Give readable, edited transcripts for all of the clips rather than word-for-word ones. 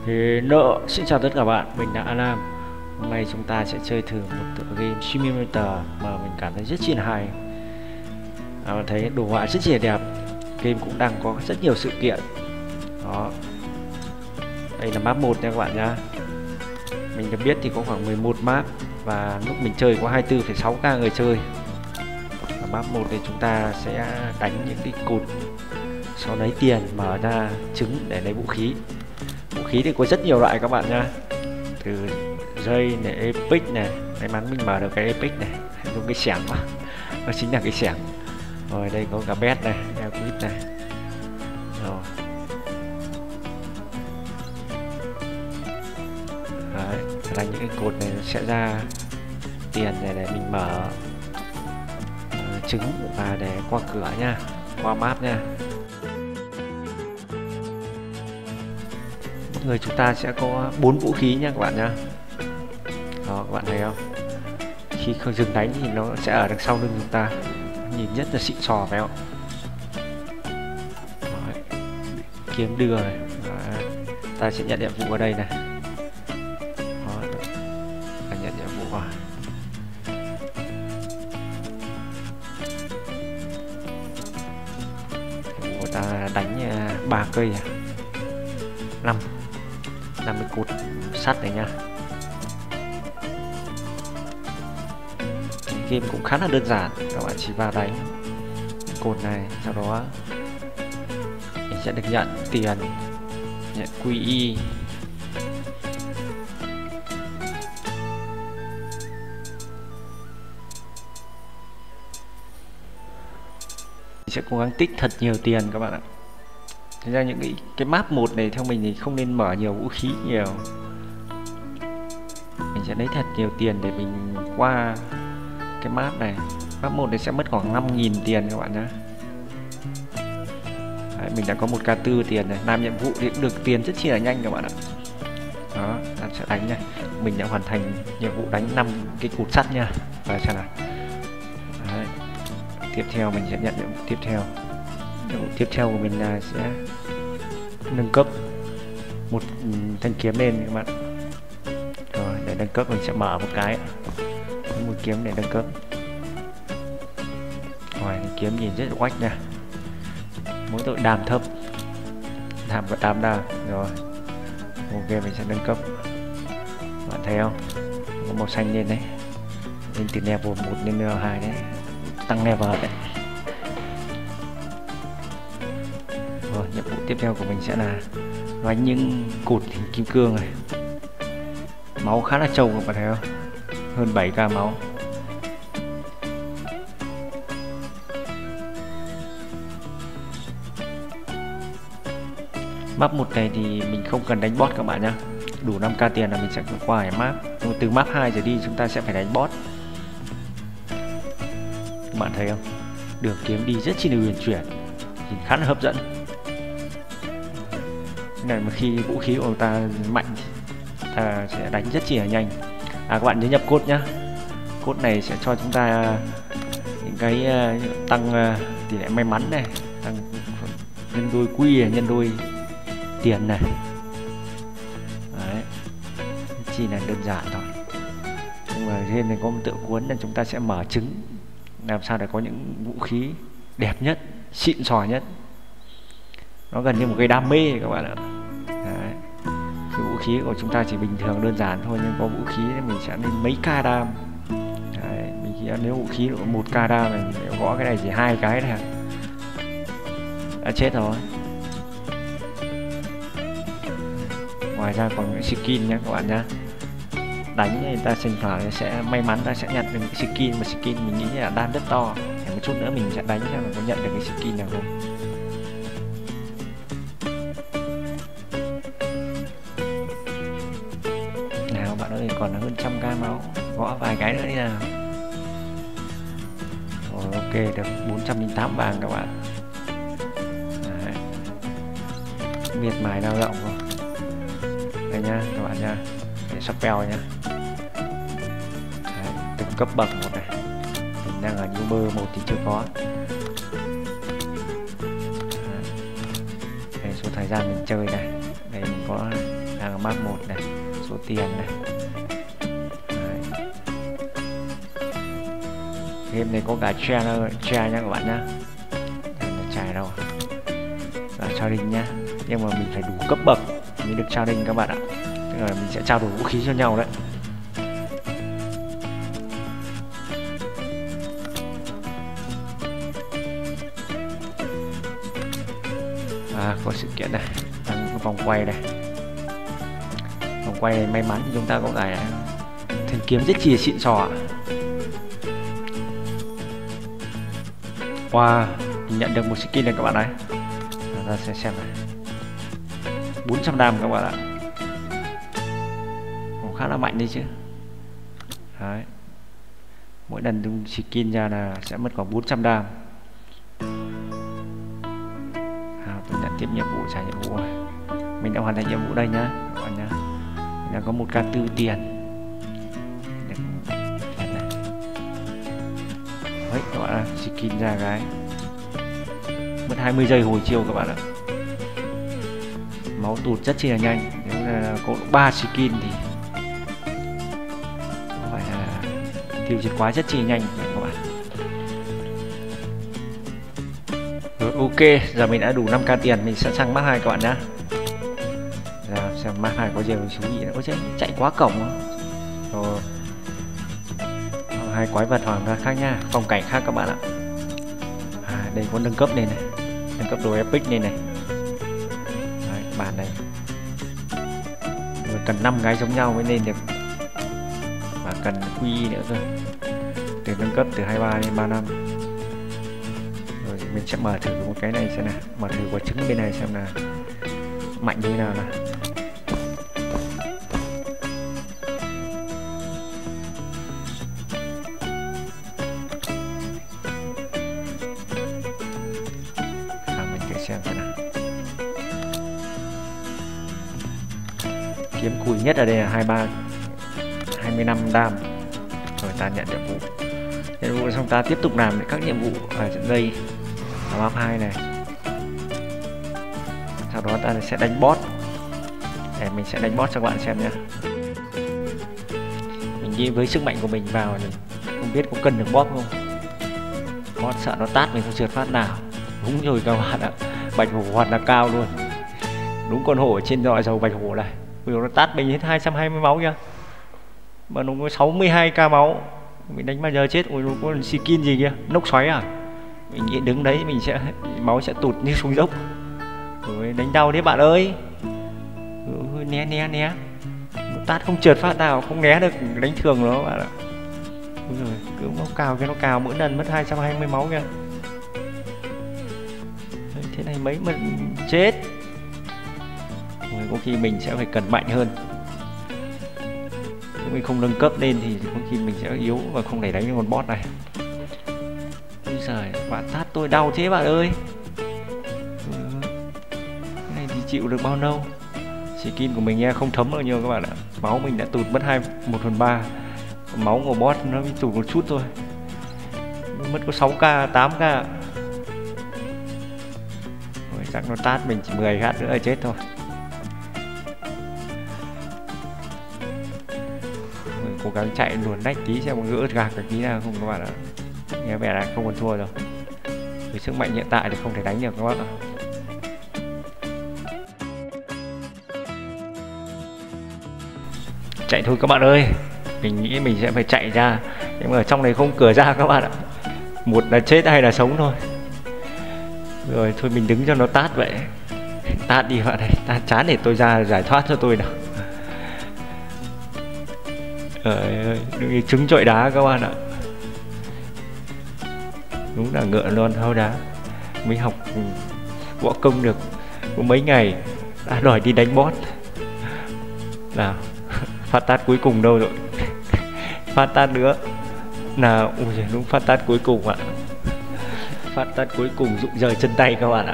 Hello, xin chào tất cả bạn, mình là Alam. Hôm nay chúng ta sẽ chơi thử một tựa game Simulator mà mình cảm thấy rất chi là hay. Mình thấy đồ họa rất chi là đẹp. Game cũng đang có rất nhiều sự kiện. Đó. Đây là map 1 nha các bạn nhá. Mình được biết thì có khoảng 11 map và lúc mình chơi có 24,6k người chơi. Ở map 1 thì chúng ta sẽ đánh những cái cột, sau lấy tiền mở ra trứng để lấy vũ khí. Vũ khí thì có rất nhiều loại các bạn nhá, từ dây này, epic này, may mắn mình mở được cái epic này, dùng cái xẻng mà nó chính là cái xẻng. Rồi đây có cả bet này, equip này. Rồi đấy, đánh những cái cột này nó sẽ ra tiền này để mình mở trứng và để qua cửa nha, qua map nha. Người chúng ta sẽ có 4 vũ khí nha các bạn nhá. Đó, các bạn thấy không? Khi không dừng đánh thì nó sẽ ở đằng sau lưng chúng ta, nhìn rất là xịn sò phải không? Đấy, kiếm đưa này. Đấy, ta sẽ nhận nhiệm vụ ở đây này. Đó, ta nhận nhiệm vụ rồi. Nhiệm vụ ta đánh 3 cây 50 cột sắt này nha. Game cũng khá là đơn giản, các bạn chỉ vào đánh cột này, sau đó mình sẽ được nhận tiền, nhận QE. Mình sẽ cố gắng tích thật nhiều tiền các bạn ạ. Thực ra những cái map 1 này theo mình thì không nên mở nhiều vũ khí nhiều. Mình sẽ lấy thật nhiều tiền để mình qua cái map này. Map 1 này sẽ mất khoảng 5.000 tiền các bạn nhé. Đấy, mình đã có 1k4 tiền này. Làm nhiệm vụ thì cũng được tiền rất chi là nhanh các bạn ạ. Đó, ta sẽ đánh này. Mình đã hoàn thành nhiệm vụ đánh 5 cái cột sắt nha. Và xem nào. Đấy. Tiếp theo mình sẽ nhận nhiệm vụ tiếp theo. Nhiệm vụ tiếp theo của mình là sẽ nâng cấp một thanh kiếm lên các bạn. Rồi để nâng cấp mình sẽ mở một cái một kiếm để nâng cấp. Rồi kiếm nhìn rất là oách nha, mỗi tội đam thấp, đam và đam. Rồi ok, mình sẽ nâng cấp. Bạn thấy không, có màu xanh lên đấy, lên từ level 1 lên level 2 đấy, tăng level đấy. Rồi nhiệm vụ tiếp theo của mình sẽ là đánh những cột hình kim cương này. Máu khá là trâu các bạn thấy không, hơn 7k máu. Map 1 này thì mình không cần đánh boss các bạn nhé, đủ 5k tiền là mình sẽ qua cái map. Nhưng từ map 2 trở đi chúng ta sẽ phải đánh boss. Các bạn thấy không, đường kiếm đi rất chi là huyền chuyển, nhìn khá là hấp dẫn. Này mà khi vũ khí của người ta mạnh ta sẽ đánh rất chi là nhanh. Các bạn nhớ nhập code nhá, code này sẽ cho chúng ta những cái tăng tỷ lệ may mắn này, tăng nhân đôi quy này, nhân đôi tiền này. Đấy, chỉ là đơn giản thôi. Nhưng mà game này có một tựa cuốn là chúng ta sẽ mở trứng làm sao để có những vũ khí đẹp nhất, xịn sò nhất. Nó gần như một cái đam mê các bạn ạ. Đấy. Cái vũ khí của chúng ta chỉ bình thường đơn giản thôi, nhưng có vũ khí mình sẽ lên mấy k đam. Đấy, nếu vũ khí độ 1k đam mình gõ cái này chỉ 2 cái thôi đã chết rồi. Ngoài ra còn những skin nhé các bạn nhé. Đánh người ta sinh thoảng sẽ may mắn ta sẽ nhận được cái skin, mà skin mình nghĩ là đam rất to. Để một chút nữa mình sẽ đánh xem là có nhận được cái skin nào không. Nào bạn ơi, còn hơn 100k máu, gõ vài cái nữa đi nào. Rồi ok, được 408 vàng các bạn. Đấy, miệt mài lao động rồi. Đây nha các bạn nha, để spell nha. Đấy, từng cấp bậc một này, mình đang ở Uber 1 thì chưa có. Đấy, số thời gian mình chơi này, đây mình có đang ở map 1 này, số tiền này. Đấy. Game này có cả tre nha các bạn nhá. Đây là trai đâu là challenge nhá, nhưng mà mình phải đủ cấp bậc mới được challenge các bạn ạ. Tức là mình sẽ trao đổi vũ khí cho nhau đấy. Có sự kiện này, đang có vòng quay này. Vòng quay này may mắn chúng ta có cái thanh kiếm rất chi xịn sò. Wow, mình nhận được một skin này các bạn này. Ta sẽ xem này. 400 đam các bạn ạ. Khá là mạnh đi chứ. Đấy. Mỗi lần tung skin ra là sẽ mất khoảng 400 đam. Tôi nhận tiếp nhiệm vụ, trả nhiệm vụ rồi. Mình đã hoàn thành nhiệm vụ đây nhá các bạn nhá. Mình đã có 1k4 tiền. Này. Đấy các bạn ạ, skin ra cái mất 20 giây hồi chiều các bạn ạ. Máu tụt rất chi là nhanh. Nếu là có 3 skin thì phải là tiêu diệt quái rất chi nhanh các bạn. Rồi, ok, giờ mình đã đủ 5k tiền, mình sẵn sàng map 2 các bạn nhá. Giờ xem map 2 có gì thú vị nữa. Ôi chứ, chạy quá cổng rồi. Hai quái vật hoàn toàn khác nha, phong cảnh khác các bạn ạ. Đây có nâng cấp này này, nâng cấp đồ epic này này. Đấy, bàn này rồi cần 5 cái giống nhau mới lên được, và cần quy nữa cơ. Từ nâng cấp từ 23 đến 35. Rồi mình sẽ mở thử một cái này xem nào, mở thử quả trứng bên này xem là mạnh như thế nào nào. Xem thế nào. Kiếm cùi nhất ở đây là 25 đam. Rồi ta nhận nhiệm vụ. Nhiệm vụ xong ta tiếp tục làm các nhiệm vụ ở trận dây ở map 2 này. Sau đó ta sẽ đánh boss. Để mình sẽ đánh boss cho các bạn xem nha. Mình nghĩ với sức mạnh của mình vào thì không biết có cần được boss không. Boss sợ nó tát mình không trượt phát nào. Đúng rồi các bạn ạ. Bạch hổ hoàn là cao luôn. Đúng con hổ ở trên dọi dầu bạch hổ này. Bây giờ nó tát mình hết 220 máu kìa. Mà nó có 62k máu. Mình đánh bao giờ chết. Ôi nó có skin gì kia, nốc xoáy à. Mình nghĩ đứng đấy mình sẽ máu sẽ tụt như xuống dốc. Rồi đánh đau đấy bạn ơi. Né. Nó tát không trượt phát nào, không né được, đánh thường nó bạn ạ. Ôi rồi, cứ nó cào mỗi lần mất 220 máu kìa. Thế này mấy mà chết. Rồi có khi mình sẽ phải cần mạnh hơn. Nếu mình không nâng cấp lên thì có khi mình sẽ yếu và không thể đánh với con boss này. Ôi giời, bạn tát tôi đau thế bạn ơi. Cái này thì chịu được bao lâu. Skin của mình nghe không thấm bao nhiêu các bạn ạ. Máu mình đã tụt mất 1/3. Máu của boss nó bị tụt một chút thôi. Mất có 6k, 8k. Chắc nó tát mình chỉ 10 phát nữa là chết thôi. Mình cố gắng chạy luồn đách tí xem có gỡ gạc được tí nào không các bạn ạ. Nghe vẻ là không còn thua rồi. Với sức mạnh hiện tại thì không thể đánh được các bạn ạ. Chạy thôi các bạn ơi. Mình nghĩ mình sẽ phải chạy ra. Nhưng mà ở trong này không cửa ra các bạn ạ. Một là chết hay là sống thôi. Rồi thôi mình đứng cho nó tát vậy. Tát đi bạn này, tát chán để tôi ra giải thoát cho tôi nào. Ơi, đừng như trứng trọi đá các bạn ạ. Đúng là ngựa non hao đá. Mới học võ công được có mấy ngày đã đòi đi đánh boss. Nào, phát tát cuối cùng đâu rồi. Phát tát nữa. Nào, ui đúng phát tát cuối cùng ạ. Phát tát cuối cùng rụng rời chân tay các bạn ạ.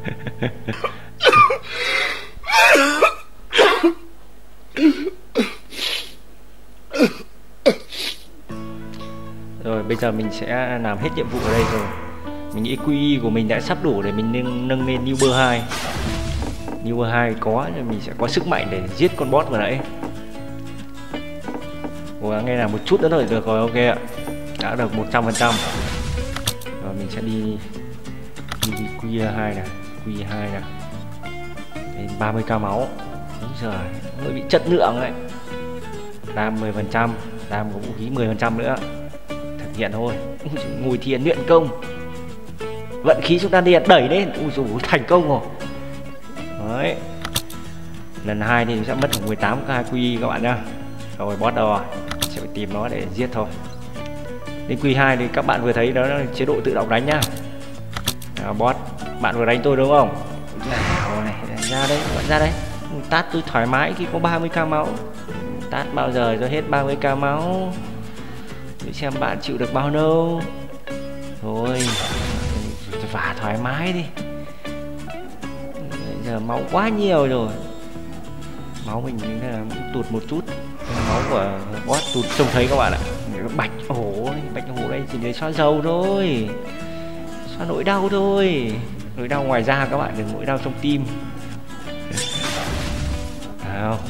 Rồi bây giờ mình sẽ làm hết nhiệm vụ ở đây rồi. Mình nghĩ QI của mình đã sắp đủ để mình nâng lên Uber 2. New 2 có thì mình sẽ có sức mạnh để giết con boss vừa nãy. Cố gắng nghe là một chút nữa thôi được rồi. Ok ạ, đã được 100%. Rồi mình sẽ đi Q2 này, Q2 này, đến 30k máu. Đúng rồi, hơi bị chất lượng đấy. Đam 10%, đam của vũ khí 10% nữa. Thực hiện thôi. Ngồi thiền luyện công, vận khí chúng ta đi đẩy lên. Ui dồi, thành công rồi. Đấy. Lần 2 thì sẽ mất khoảng 18k Q các bạn nhá. Rồi boss đâu rồi, sẽ phải tìm nó để giết thôi. Đến Q2 thì các bạn vừa thấy đó là chế độ tự động đánh nhá. Boss, bạn vừa đánh tôi đúng không? Này, ra đây, bạn ra đây. Tát tôi thoải mái khi có 30k máu. Tát bao giờ cho hết 30k máu. Để xem bạn chịu được bao lâu. Thôi, vả thoải mái đi. Bây giờ máu quá nhiều rồi. Máu mình là tụt một chút. Máu của boss tụt trông thấy các bạn ạ. Bạch hổ đây chỉ để xoa dầu thôi, xoa nỗi đau thôi. Nỗi đau ngoài da các bạn, đừng nỗi đau trong tim. Nào.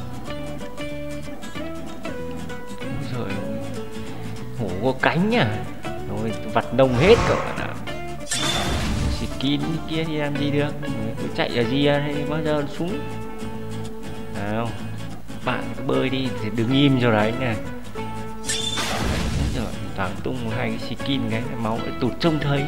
Rồi hổ có cánh nhá. Rồi vặt nông hết các bạn ạ. Skin kia thì làm gì được, cứ chạy ở gì hay bao giờ xuống. Nào, bạn cứ bơi đi thì đứng im cho đấy nha. Rồi thoáng tung hai cái skin cái máu lại tụt trông thấy.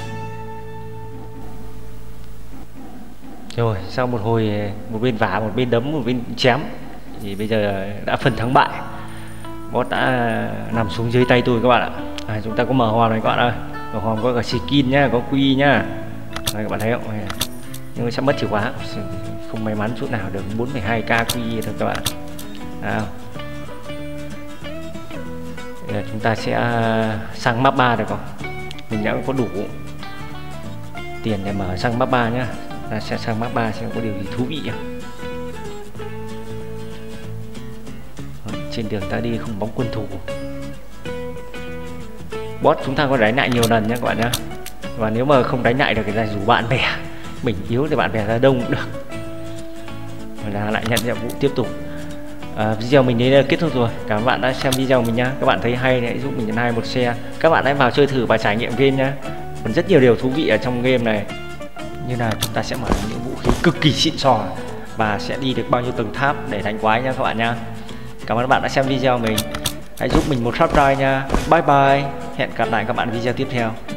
Rồi sau một hồi, một bên vả, một bên đấm, một bên chém, thì bây giờ đã phân thắng bại. Boss đã nằm xuống dưới tay tôi các bạn ạ. Chúng ta có mở hòm này các bạn ơi. Mở hòm có cả skin nhá, có quy nhá. Đây, các bạn thấy không? Nhưng mà sắp mất chìa khóa, không may mắn chút nào, được 4,2k quy thôi các bạn. Nào. Bây giờ chúng ta sẽ sang map 3 được không? Mình đã có đủ tiền để mở sang map 3 nhá. Ta sẽ sang map 3 xem có điều gì thú vị không. Trên đường ta đi không bóng quân thù. Boss chúng ta có đánh lại nhiều lần nhé các bạn nhé. Và nếu mà không đánh lại được thì rủ bạn bè. Mình yếu thì bạn bè ra đông cũng được. Và là lại nhận nhiệm vụ tiếp tục. Video mình đến đây kết thúc rồi. Cảm ơn bạn đã xem video mình nhá. Các bạn thấy hay thì hãy giúp mình nhấn like một share. Các bạn hãy vào chơi thử và trải nghiệm game nhá. Còn rất nhiều điều thú vị ở trong game này. Như là chúng ta sẽ mở những vũ khí cực kỳ xịn sò và sẽ đi được bao nhiêu tầng tháp để đánh quái nha các bạn nha. Cảm ơn các bạn đã xem video mình. Hãy giúp mình một subscribe nha. Bye bye. Hẹn gặp lại các bạn video tiếp theo.